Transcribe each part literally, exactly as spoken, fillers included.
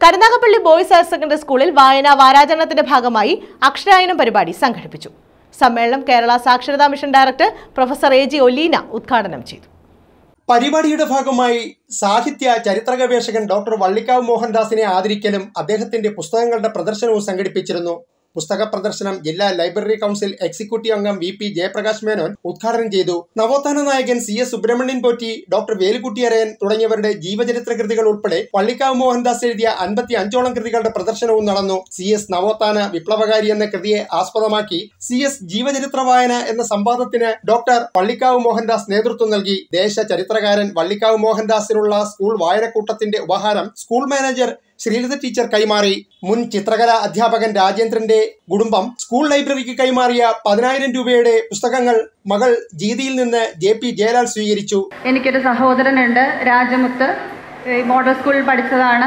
Karunagappally boys higher secondary സ്കൂളിൽ വായനാ വാരാചരണത്തിന്റെ ഭാഗമായി അക്ഷരായനം പരിപാടി സംഘടിപ്പിച്ചു. സമ്മേളനം കേരള സാക്ഷരതാ mission director professor A G Olina ഉദ്ഘാടനം ചെയ്തു. പരിപാടിയുടെ ഭാഗമായി സാഹിത്യ ചരിത്ര ഗവേഷകൻ ഡോക്ടർ വള്ളിക്കാവ് മോഹൻദാസിനെ ആദരിക്കലും അദ്ദേഹത്തിന്റെ പുസ്തകങ്ങളുടെ പ്രദർശനവും സംഘടിപ്പിച്ചിരുന്നു. പുസ്തക പ്രദർശനം ജില്ലാ ലൈബ്രറി കൗൺസിൽ എക്സിക്യൂട്ടീവ് അംഗം വി പി ജയപ്രകാശ് മേനോൻ ഉദ്ഘാടനം ചെയ്തു. നവോത്ഥാന നായകൻ C S Subrahmanyan Potti, doctor Velukuttyarayan തുടങ്ങിയവരുടെ ജീവചരിത്ര കൃതികൾ ഉൾപ്പെടെ വള്ളിക്കാവ് മോഹൻദാസ് എഴുതിയ അൻപത്തി അഞ്ചോളം കൃതികളുടെ പ്രദർശനവും നടന്നു. സി എസ് നവോത്ഥാന വിപ്ലവകാരി എന്ന കൃതിയെ ആസ്പദമാക്കി സി എസ് ജീവചരിത്ര വായന എന്ന സംവാദത്തിന് ഡോക്ടർ വള്ളിക്കാവ് മോഹൻദാസ് നേതൃത്വം നൽകി. ദേശ ചരിത്രകാരൻ വള്ളിക്കാവ് മോഹൻദാസിനുള്ള സ്കൂൾ വായനക്കൂട്ടത്തിന്റെ ഉപഹാരം സ്കൂൾ മാനേജർ ശ്രീലത ടീച്ചർ കൈമാറി. മുൻ ചിത്രകലാ അധ്യാപകൻ രാജേന്ദ്രന്റെ കുടുംബം സ്കൂൾ ലൈബ്രറിക്ക് കൈമാറിയ പതിനായിരം രൂപയുടെ പുസ്തകങ്ങൾ മകൾ ജീതിയിൽ നിന്ന് ജെ പി ജയലാൽ സ്വീകരിച്ചു. എനിക്കൊരു സഹോദരനുണ്ട്, രാജമുത്ത്. മോഡൽ സ്കൂളിൽ പഠിച്ചതാണ്,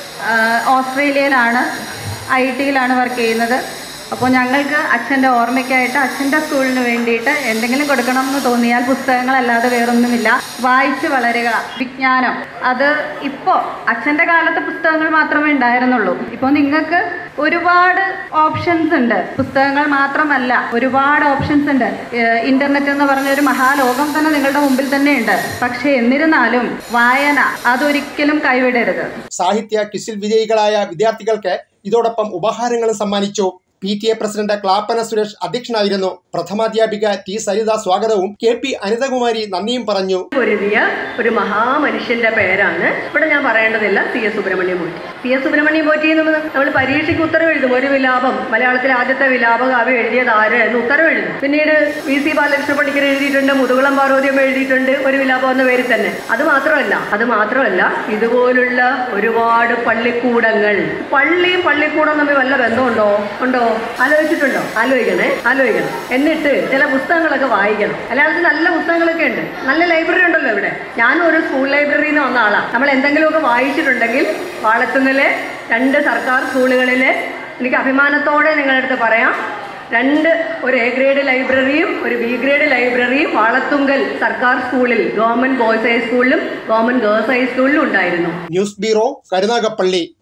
ഓസ്ട്രേലിയയിലാണ്, ഐ ടിയിലാണ് വർക്ക് ചെയ്യുന്നത്. അപ്പോൾ ഞങ്ങൾക്ക് അച്ഛൻ്റെ ഓർമ്മയ്ക്കായിട്ട് അച്ഛൻ്റെ സ്കൂളിന് വേണ്ടിയിട്ട് എന്തെങ്കിലും കൊടുക്കണം എന്ന് തോന്നിയാൽ പുസ്തകങ്ങളല്ലാതെ വേറൊന്നുമില്ല. വായിച്ച് വളരുക, വിജ്ഞാനം. അത് ഇപ്പോൾ അച്ഛൻ്റെ കാലത്തെ പുസ്തകങ്ങൾ മാത്രമേ ഉണ്ടായിരുന്നുള്ളൂ. ഇപ്പോൾ നിങ്ങൾക്ക് ഒരുപാട് ഓപ്ഷൻസ് ഉണ്ട്. പുസ്തകങ്ങൾ മാത്രമല്ല, ഒരുപാട് ഓപ്ഷൻസ് ഉണ്ട്. ഇന്റർനെറ്റ് എന്ന് പറഞ്ഞൊരു മഹാലോകം തന്നെ നിങ്ങളുടെ മുമ്പിൽ തന്നെ ഉണ്ട്. പക്ഷേ എന്നിരുന്നാലും വായന അതൊരിക്കലും കൈവിടരുത്. സാഹിത്യ ക്വിസിൽ വിജയികളായ വിദ്യാർത്ഥികൾക്ക് ഇതോടൊപ്പം ഉപഹാരങ്ങളും സമ്മാനിച്ചു. P T A president Clappana Suresh അധ്യക്ഷനായിരുന്നു. പ്രഥമാധ്യാപിക ടി സരിത സ്വാഗതവും കെ പി അനിതകുമാരി നന്ദിയും പറഞ്ഞു. പൊരുതിയ ഒരു മഹാമനുഷ്യന്റെ പേരാണ് ഇവിടെ ഞാൻ പറയേണ്ടതില്ല, C S Subrahmanyam Potti. C S Subrahmanyam Potti എന്ന് നമ്മൾ പരീക്ഷയ്ക്ക് ഉത്തരവ് എഴുതും. ഒരു വിലാപം, മലയാളത്തിലെ ആദ്യത്തെ വിലാപ കാവ്യം എഴുതിയത് ആര് എന്ന് ഉത്തരവ് എഴുതും. പിന്നീട് വി സി ബാലകൃഷ്ണ പണിക്കർ എഴുതിയിട്ടുണ്ട്, മുതുകുളം പാർവതിയമ്മ എഴുതിയിട്ടുണ്ട്, ഒരു വിലാപം എന്ന പേരിൽ തന്നെ. അത് മാത്രമല്ല അത് മാത്രമല്ല ഇതുപോലുള്ള ഒരുപാട് പള്ളിക്കൂടങ്ങൾ. പള്ളിയും പള്ളിക്കൂടം തമ്മിൽ വല്ല ബന്ധമുണ്ടോ? ഉണ്ടോ? ആലോചിച്ചിട്ടുണ്ടോ? ആലോചിക്കണേ ആലോചിക്കണം എന്നിട്ട് ചില പുസ്തകങ്ങളൊക്കെ വായിക്കണം. മലയാളത്തിൽ നല്ല പുസ്തകങ്ങളൊക്കെ ഉണ്ട്, നല്ല ലൈബ്രറി ഉണ്ടല്ലോ ഇവിടെ. ഞാനും ഒരു സ്കൂൾ ലൈബ്രറിയിൽ നിന്ന് വന്ന ആളാണ്. നമ്മൾ എന്തെങ്കിലുമൊക്കെ വായിച്ചിട്ടുണ്ടെങ്കിൽ വാളത്തുന്നിലെ രണ്ട് സർക്കാർ സ്കൂളുകളിലെ എനിക്ക് അഭിമാനത്തോടെ നിങ്ങളുടെ അടുത്ത് പറയാം, രണ്ട് ഒരു എ ഗ്രേഡ് ലൈബ്രറിയും ഒരു ബി ഗ്രേഡ് ലൈബ്രറിയും വാളത്തുങ്കൽ സർക്കാർ സ്കൂളിൽ, ഗവൺമെന്റ് ബോയ്സ് ഹൈസ്കൂളിലും ഗവൺമെന്റ് ഗേൾസ് ഹൈസ്കൂളിലും ഉണ്ടായിരുന്നു. News bureau, Karunagappally.